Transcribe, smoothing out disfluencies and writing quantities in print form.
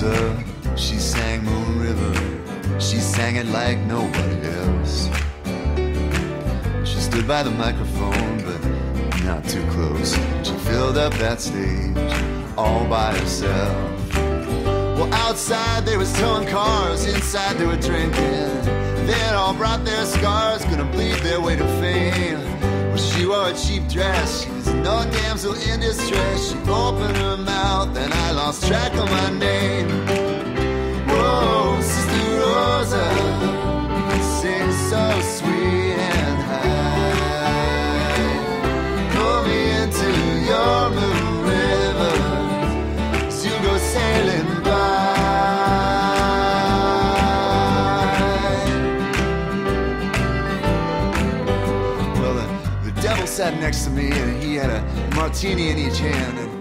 Rosa, she sang Moon River. She sang it like nobody else. She stood by the microphone, but not too close. She filled up that stage all by herself. Well, outside they was towing cars, inside they were drinking. They had all brought their scars, gonna bleed their way to fame. Well, she wore a cheap dress, she was no damsel in distress. She opened her mouth and I lost track of my name. Whoa, Sister Rosa, sing so sweet and high. Pull me into your moon river, as you go sailing by. Well, the devil sat next to me and he had a martini in each hand. And